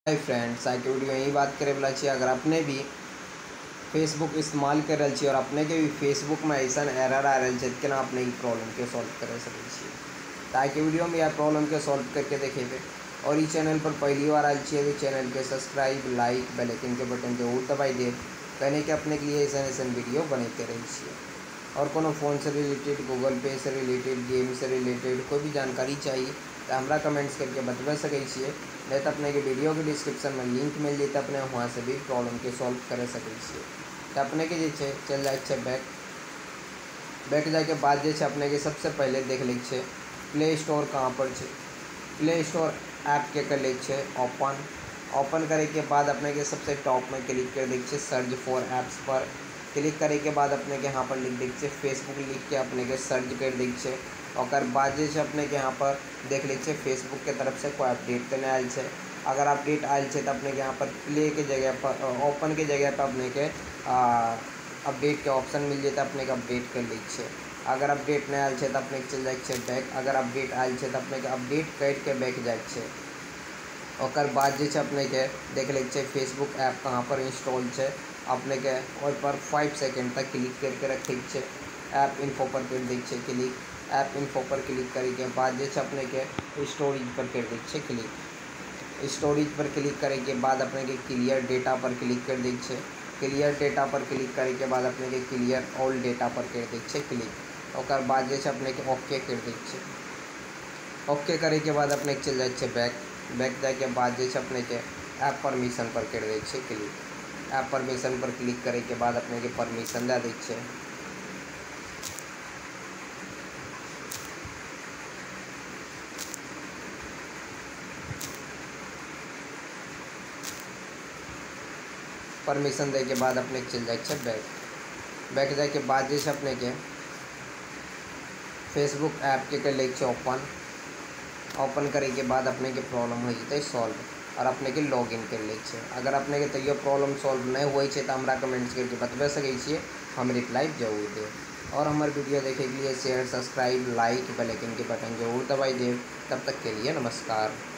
Hi friends, आइ के video यही बात करे वाला छियै। अगर अपने भी फेसबुक इस्तेमाल कर रहल छियै और अपने के भी फेसबुक में ऐसा एरर आ रहल छै, केना अपने ई प्रॉब्लम के सॉल्व कर सकै छियै। तो आइ के वीडियो में यह प्रॉब्लम के सॉल्व करके देखेबे। और इस चैनल पर पहली बार आयल छियै तो चैनल के सब्सक्राइब, लाइक, बेल आइकन के बटन जरूर दबाई देव, कहने के अपने के लिए ऐसा वीडियो बनते रहे छियै। और कोनो फ़ोन से रिलेटेड, गूगल पे से रिलेटेड, गेम से रिलेटेड कोई भी जानकारी चाहिए तो हमरा कमेंट्स करके बतबा सकै छियै। नहीं तो अपने के वीडियो के डिस्क्रिप्शन में लिंक मिल जाए, अपने वहाँ से भी प्रॉब्लम के सॉल्व कर सकै छियै। तो अपने के जे छै चल जाए छै बैक जाके बाद जे छै अपने के सबसे पहले देख लै छै प्ले स्टोर कहाँ पर छै। प्ले स्टोर ऐप के कर लै छै ओपन करे के बाद अपने के सबसे टॉप में क्लिक कर दै छै सर्च फॉर ऐप्स पर। क्लिक करे के बाद अपने के यहाँ पर लिख दै छै फेसबुक, लिख के अपने के सर्च कर दै छै। और बाद जे छै अपने के यहाँ पर देख लै छै फेसबुक के तरफ से कोई अपडेट तो नहीं आयल छै। अगर अपडेट आयल छै तो अपने के यहाँ पर प्ले के जगह पर, ओपन के जगह पर अपने के अपडेट के ऑप्शन मिल जाता, अपने के अपडेट कर लै छै। अगर अपडेट नहीं आयल छै तो अपने के चल जाए छै बैक। अगर अपडेट आयल छै तो अपने के अपडेट करके बैक जाए छै। और बाद जे छै अपने के देख लै छै फेसबुक ऐप कहाँ पर इंस्टॉल छै। अपने के ओहि पर 5 सेकंड तक क्लिक करके रखे छै। ऐप इन्फो पर कर दै छै क्लिक। ऐप इन्फो पर क्लिक करे के बाद जे छै अपने के स्टोरेज पर कर दै छै क्लिक। स्टोरेज पर क्लिक करे के बाद अपने के क्लियर डेटा पर क्लिक कर दै छै। क्लियर डेटा पर क्लिक करे के बाद अपने के क्लियर ऑल डेटा पर कर दै छै क्लिक। और बाद जे छै अपने के ओके कर दै छै। ओके करे के बाद अपने के चल जाए छै बैक जाए के बाद जे छै अपने के ऐप परमिशन पर कर दै छै क्लिक। ऐप परमिशन पर क्लिक करे के बाद अपने के परमिशन दे दै छै। परमिशन दे के बाद अपने के चल जाए छै बैक जाए के बाद जे छै अपने के फेसबुक ऐप के कर लै छै ओपन करे के बाद अपने के प्रॉब्लम हो जते सॉल्व और अपने के लॉगिन कर लै छै। अगर अपने के तैयो प्रॉब्लम सॉल्व नहीं हुई है तो हमरा कमेंट्स करके बतबा सकै छियै, हम रिप्लाई जरूर देव। और हमारे वीडियो देखे के लिए share, subscribe, like, bell icon के बटन जरूर दबाई देव। तब तक के लिए नमस्कार।